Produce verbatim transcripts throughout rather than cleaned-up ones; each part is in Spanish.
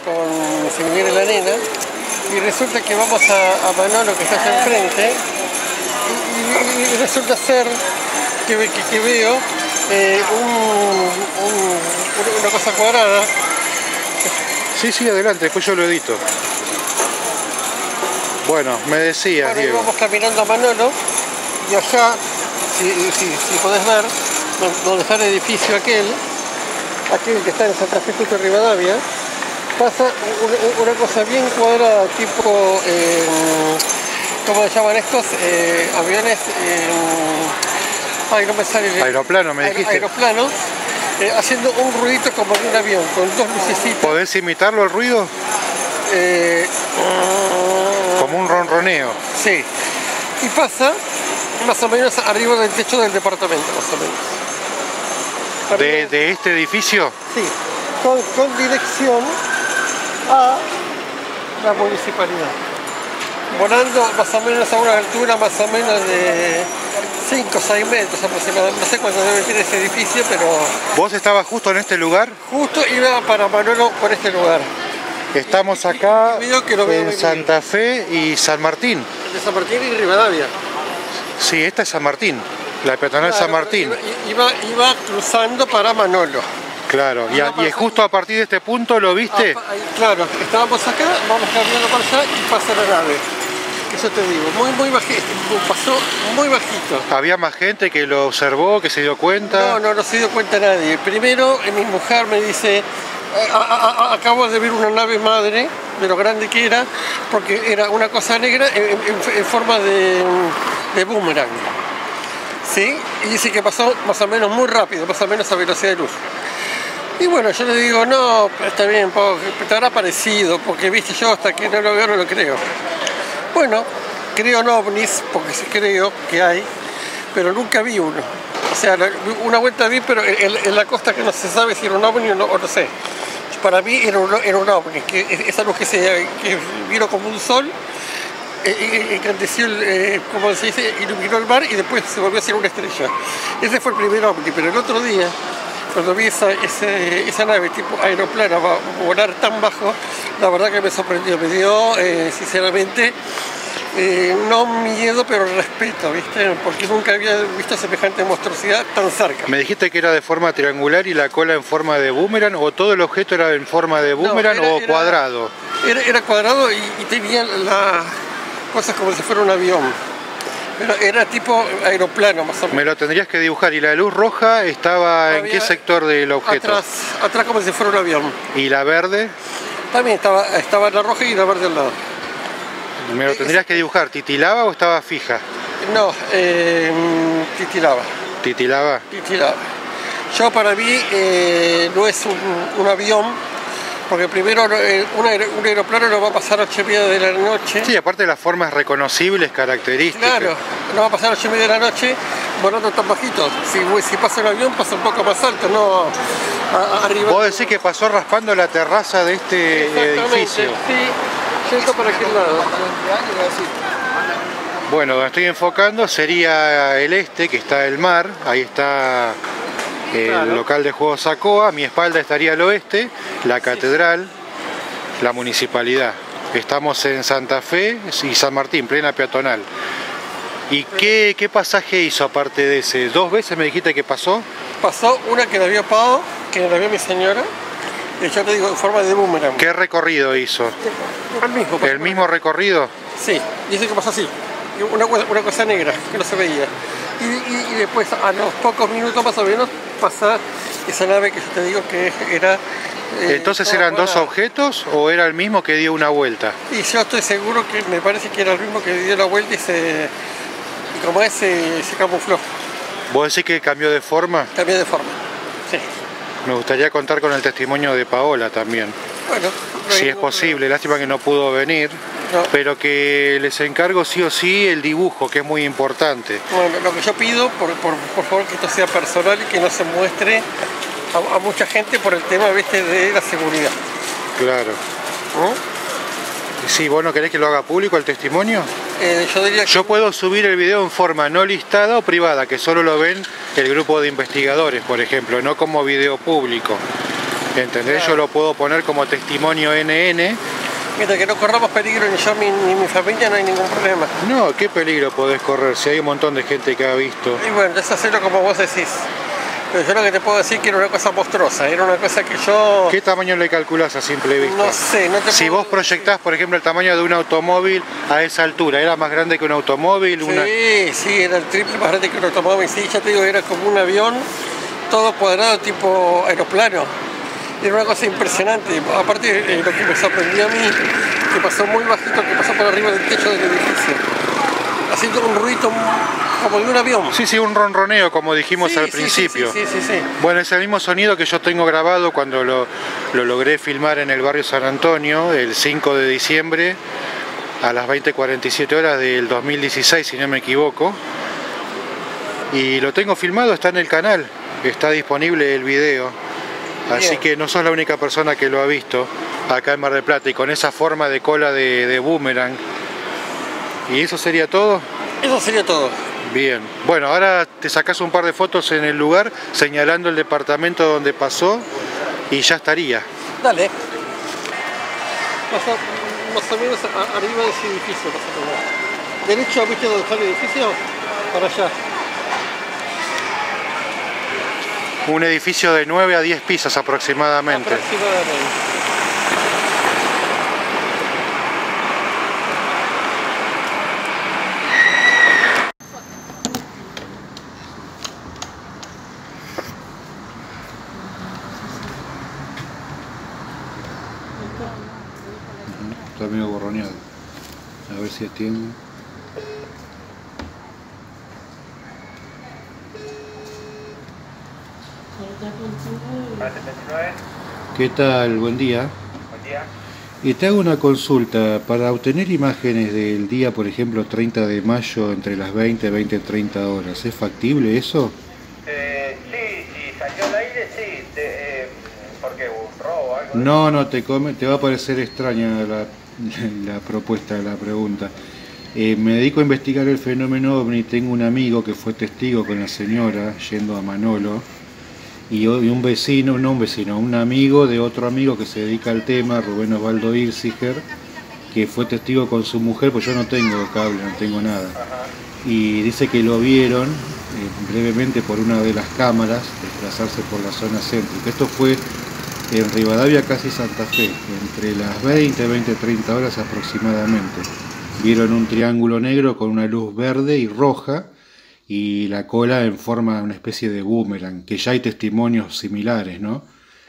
con si viene la nena, y resulta que vamos a, a Manolo, que está allá enfrente, y, y, y resulta ser que, que, que veo eh, un, un, una cosa cuadrada. Sí, sí, adelante, después yo lo edito. Bueno, me decías, bueno, Diego. Vamos caminando a Manolo, y allá, si, si, si podés ver, donde está el edificio aquel, aquel que está en Santa Fe justo Rivadavia, pasa una, una cosa bien cuadrada, tipo, eh, ¿cómo se llaman estos? Eh, aviones, eh, ay, no me sale el... Aeroplano, me dijiste. Aeroplanos, eh, haciendo un ruidito como de un avión, con dos lucecitas. ¿Podés imitarlo el ruido? Eh, Como un ronroneo. Sí. Y pasa más o menos arriba del techo del departamento, más o menos. ¿De, de este edificio? Sí, con, con dirección a la municipalidad. Volando más o menos a una altura más o menos de cinco o seis metros aproximadamente. No sé cuánto debe tener ese edificio, pero... ¿Vos estabas justo en este lugar? Justo iba para Manolo por este lugar. Estamos acá Y, y, que lo en Santa Fe y San Martín. De San Martín y Rivadavia. Sí, esta es San Martín, la peatonal Claro, San Martín. Iba, iba cruzando para Manolo. Claro, y, a, y justo a partir de este punto, ¿lo viste? Ah, claro, estábamos acá, vamos caminando para allá y pasa la nave. Eso te digo, muy muy bajito, pasó muy bajito. ¿Había más gente que lo observó, que se dio cuenta? No, no, no se dio cuenta nadie. Primero, mi mujer me dice, a, a, a, acabo de ver una nave madre, de lo grande que era, porque era una cosa negra en, en, en forma de, de boomerang. ¿Sí? Y dice que pasó más o menos muy rápido, más o menos a velocidad de luz. Y bueno, yo le digo, no, está bien, te habrá parecido, porque viste, yo hasta que no lo veo no lo creo. Bueno, creo en ovnis, porque sí creo que hay, pero nunca vi uno. O sea, una vuelta vi, pero en, en la costa que no se sabe si era un ovni o no, o no sé. Para mí era un, era un ovni, que esa luz que, se, que vino como un sol, engrandeció, eh, como se dice, iluminó el mar y después se volvió a hacer una estrella. Ese fue el primer ovni, pero el otro día, cuando vi esa, ese, esa nave tipo aeroplano volar tan bajo, la verdad que me sorprendió, me dio, eh, sinceramente, eh, no miedo, pero respeto, ¿viste? Porque nunca había visto semejante monstruosidad tan cerca. Me dijiste que era de forma triangular y la cola en forma de boomerang, o todo el objeto era en forma de boomerang, no, era, o era, cuadrado. Era, era cuadrado y, y tenía las cosas como si fuera un avión. Pero era tipo aeroplano más o menos. Me lo tendrías que dibujar. ¿Y la luz roja estaba Había en qué sector del objeto? Atrás, atrás como si fuera un avión. ¿Y la verde? También estaba, estaba la roja y la verde al lado. Me lo tendrías que dibujar. ¿Titilaba o estaba fija? No, eh, titilaba. ¿Titilaba? Titilaba. Yo para mí eh, no es un, un avión. Porque primero un, aer un aeroplano no va a pasar a ocho y media de la noche. Sí, aparte de las formas reconocibles, características. Claro, no va a pasar a ocho y media de la noche volando tan bajito. Si, si pasa un avión pasa un poco más alto, no a, a, arriba. ¿Vos decís que pasó raspando la terraza de este edificio? Sí, yendo para aquel lado. Bueno, donde estoy enfocando sería el este, que está el mar, ahí está el claro. local de juegos Sacoa, a mi espalda estaría el oeste, la catedral, la municipalidad. Estamos en Santa Fe y San Martín, plena peatonal. ¿Y qué, qué pasaje hizo aparte de ese? ¿Dos veces me dijiste que pasó? Pasó una que la vio Pau, que la vio mi señora, y yo te digo en forma de boomerang. ¿Qué recorrido hizo? El mismo. ¿El mismo recorrido? Sí, dice que pasó así, una, una cosa negra que no se veía. Y, y, y después a los pocos minutos más o menos pasa esa nave que yo te digo que era... Eh, ¿Entonces eran buena. dos objetos o era el mismo que dio una vuelta? Y yo estoy seguro que me parece que era el mismo que dio la vuelta y se... y como es se, se camufló. ¿Vos decís que cambió de forma? Cambió de forma, sí. Me gustaría contar con el testimonio de Paola también. Bueno, si es posible, lástima que no pudo venir, no. pero que les encargo sí o sí el dibujo, que es muy importante. Bueno, lo que yo pido, por, por, por favor, que esto sea personal y que no se muestre a, a mucha gente por el tema, ¿viste?, de la seguridad. Claro. ¿Mm? Sí, ¿vos no querés que lo haga público el testimonio? Eh, yo diría que... Yo puedo subir el video en forma no listada o privada, que solo lo ven el grupo de investigadores, por ejemplo, no como video público. ¿Entendés? Claro. Yo lo puedo poner como testimonio N N. Mientras que no corramos peligro ni yo ni, ni mi familia, no hay ningún problema. No, ¿qué peligro podés correr si hay un montón de gente que ha visto? Y bueno, es hacerlo como vos decís. Pero yo lo que te puedo decir que era una cosa monstruosa, era una cosa que yo... ¿Qué tamaño le calculás a simple vista? No sé, no te Si puedo... vos proyectás, por ejemplo, el tamaño de un automóvil a esa altura, ¿era más grande que un automóvil? Sí, Una... sí, era el triple más grande que un automóvil, sí, ya te digo, era como un avión, todo cuadrado tipo aeroplano. Era una cosa impresionante. Aparte, eh, lo que me sorprendió a mí, que pasó muy bajito, que pasó por arriba del techo del edificio, haciendo un ruido como de un avión. Sí, sí, un ronroneo, como dijimos Sí, al sí, principio. Sí, sí, sí, sí. Bueno, es el mismo sonido que yo tengo grabado cuando lo, lo logré filmar en el barrio San Antonio, el cinco de diciembre, a las veinte cuarenta y siete horas del dos mil dieciséis, si no me equivoco. Y lo tengo filmado, está en el canal, está disponible el video. Así Bien. que no sos la única persona que lo ha visto acá en Mar del Plata y con esa forma de cola de, de boomerang. ¿Y eso sería todo? Eso sería todo. Bien. Bueno, ahora te sacas un par de fotos en el lugar señalando el departamento donde pasó y ya estaría. Dale. Más o, más o menos a- arriba de ese edificio vas a tomar. Derecho, ¿viste dónde está el edificio? Para allá. Un edificio de nueve a diez pisos aproximadamente. Aproximadamente. Está medio borroneado. A ver si atiende. ¿Qué tal? Buen día. Buen día. Y te hago una consulta. Para obtener imágenes del día, por ejemplo, treinta de mayo, entre las veinte y veinte treinta horas, ¿es factible eso? Eh, sí, si salió al aire, sí. Te, eh, ¿Por qué? ¿Un robo o algo? de No, no, te, come, te va a parecer extraña la, la propuesta, la pregunta. Eh, me dedico a investigar el fenómeno OVNI. Tengo un amigo que fue testigo con la señora yendo a Manolo. Y un vecino, no un vecino, un amigo de otro amigo que se dedica al tema, Rubén Osvaldo Irziger, que fue testigo con su mujer, pues yo no tengo cable, no tengo nada. Ajá. Y dice que lo vieron eh, brevemente por una de las cámaras desplazarse por la zona céntrica. Esto fue en Rivadavia, casi Santa Fe, entre las veinte, veinte, treinta horas aproximadamente. Vieron un triángulo negro con una luz verde y roja, y la cola en forma de una especie de boomerang, que ya hay testimonios similares, ¿no?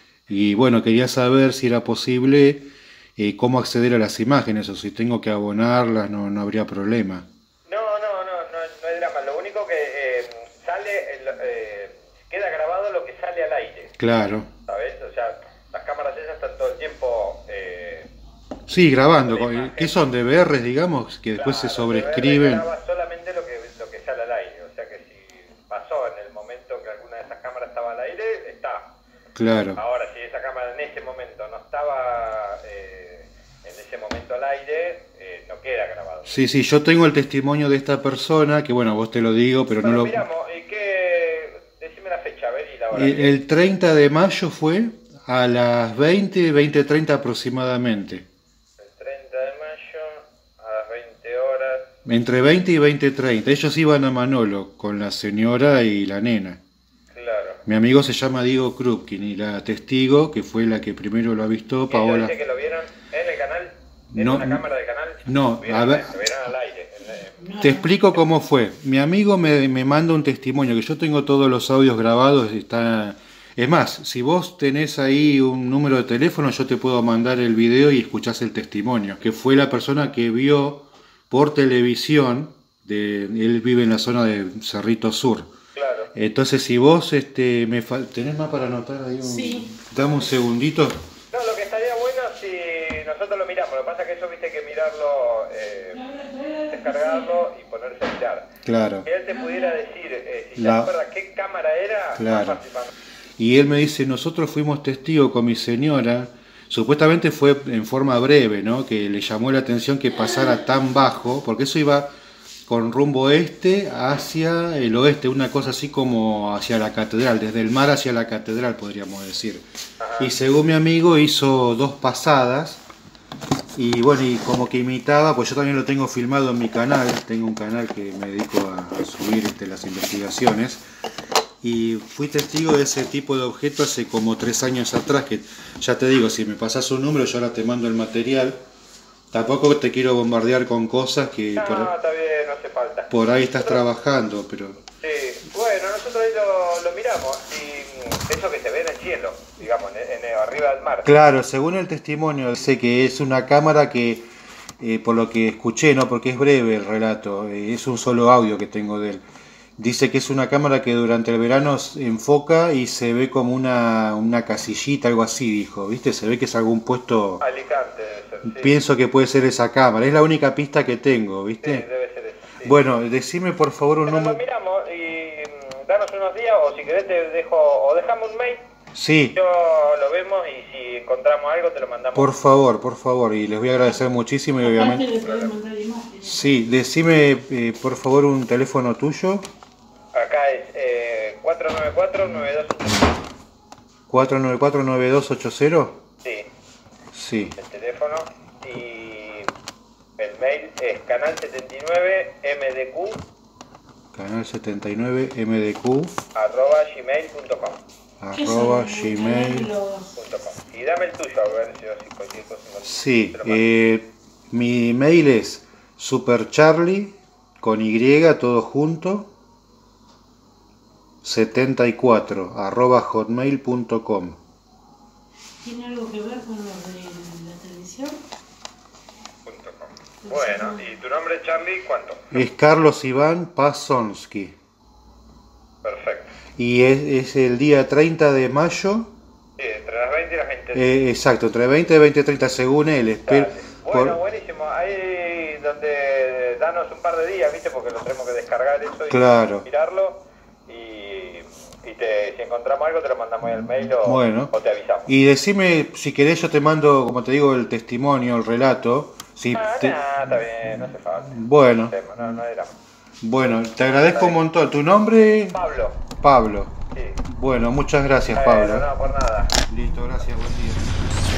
Y bueno, quería saber si era posible eh, cómo acceder a las imágenes, o si tengo que abonarlas, no, no habría problema. No, no, no, no, no hay drama. Lo único que eh, sale, eh, queda grabado lo que sale al aire. Claro. ¿Sabes? O sea, las cámaras esas están todo el tiempo... Eh, Sí, grabando. con la imagen. ¿Qué son? D V Rs, digamos, que después se claro, sobrescriben. graba solamente lo que, lo que sale al aire. O sea que si pasó en el momento que alguna de esas cámaras estaba al aire, está. Claro. Ahora, si esa cámara en ese momento no estaba eh, en ese momento al aire, eh, no queda grabado. Sí, sí, yo tengo el testimonio de esta persona, que bueno, vos te lo digo, pero Bueno, no lo... miramos, ¿y qué? Decime la fecha, a ver, y la hora. El, el treinta de mayo fue a las veinte, veinte treinta aproximadamente. El treinta de mayo, a las veinte horas. Entre veinte y veinte treinta. Ellos iban a Manolo con la señora y la nena. Claro. Mi amigo se llama Diego Krupkin y la testigo, que fue la que primero lo avistó, ¿Y ellos Paola. dice que lo vieron en el canal? ¿En No, una cámara del canal? no, Lo vieron, a ver. Lo vieron al aire. en el- Te explico cómo fue. Mi amigo me, me manda un testimonio, que yo tengo todos los audios grabados, está... Es más, si vos tenés ahí un número de teléfono, yo te puedo mandar el video y escuchás el testimonio, que fue la persona que vio por televisión, de, él vive en la zona de Cerrito Sur. Claro. Entonces, si vos este, me fal- tenés más para anotar ahí un... Sí. Dame un segundito. No, lo que estaría bueno si nosotros lo miramos. Lo que pasa es que eso viste que mirarlo, eh, descargarlo y ponerse a mirar. Claro. Que él te pudiera decir, eh, si La- se acuerda qué cámara era, Claro. más fácil para- Y él me dice, nosotros fuimos testigos con mi señora, supuestamente fue en forma breve, ¿no? Que le llamó la atención que pasara tan bajo, porque eso iba con rumbo este hacia el oeste, una cosa así como hacia la catedral, desde el mar hacia la catedral podríamos decir. Ajá. Y según mi amigo hizo dos pasadas y bueno, y como que imitaba, pues yo también lo tengo filmado en mi canal, tengo un canal que me dedico a, a subir este, las investigaciones. Y fui testigo de ese tipo de objeto hace como tres años atrás, que ya te digo, si me pasas un número yo ahora te mando el material. Tampoco te quiero bombardear con cosas que No, por, está bien, no hace falta. por ahí estás Nosotros- trabajando, pero... Sí, bueno, nosotros ahí lo, lo miramos y eso que se ve en el cielo, digamos, en, en- arriba del mar. Claro, según el testimonio dice que es una cámara que, eh, por lo que escuché, no, porque es breve el relato, eh, es un solo audio que tengo de él. Dice que es una cámara que durante el verano se enfoca y se ve como una, una casillita, algo así, dijo, ¿viste? Se ve que es algún puesto... Alicante debe ser, sí. Pienso que puede ser esa cámara, es la única pista que tengo, Sí, ¿viste? debe ser eso. Sí. Bueno, decime por favor un Pero lo número... miramos y mm, danos unos días o si querés te dejo, o dejamos un mail, Sí, yo lo vemos y si encontramos algo te lo mandamos. por favor, por favor, y les voy a agradecer muchísimo y Aparte obviamente... le podés mandar imágenes. Sí, decime eh, por favor un teléfono tuyo. Acá es eh, cuatro nueve cuatro, nueve dos ocho cero. cuatro nueve cuatro, nueve dos ocho cero. Sí, Sí, el teléfono y el mail es canal setenta y nueve m d q canal setenta y nueve m d q arroba gmail punto com. ¿Qué arroba son? gmail. Los- Punto com. Y dame el tuyo a ver si, si cualquier cosa no Sí, te lo mando. eh, mi mail es supercharlie con Y todo junto setenta y cuatro arroba hotmail punto com. ¿Tiene algo que ver con lo de la televisión? Punto com. Bueno, ¿y tu nombre, Charlie? ¿Cuánto? Es Carlos Iván Pasonsky Perfecto. y es, es el día treinta de mayo. Sí, entre las veinte y las veinte. Eh, exacto, entre veinte y veinte treinta según él. Espero, Dale. Bueno, por- buenísimo. Ahí donde danos un par de días, ¿viste? Porque lo tenemos que descargar eso y Claro. mirarlo. Y, y te, si encontramos algo te lo mandamos ahí al mail o, Bueno. o te avisamos. Y decime, si querés yo te mando, como te digo, el testimonio, el relato. Si Ah, te- nah, está bien, no hace falta. Bueno, Tema, No, no era. bueno, te agradezco un montón. ¿Tu nombre? Pablo. Pablo. Sí. Bueno, muchas gracias, Bueno, Pablo. no, por nada. Listo, gracias, buen día.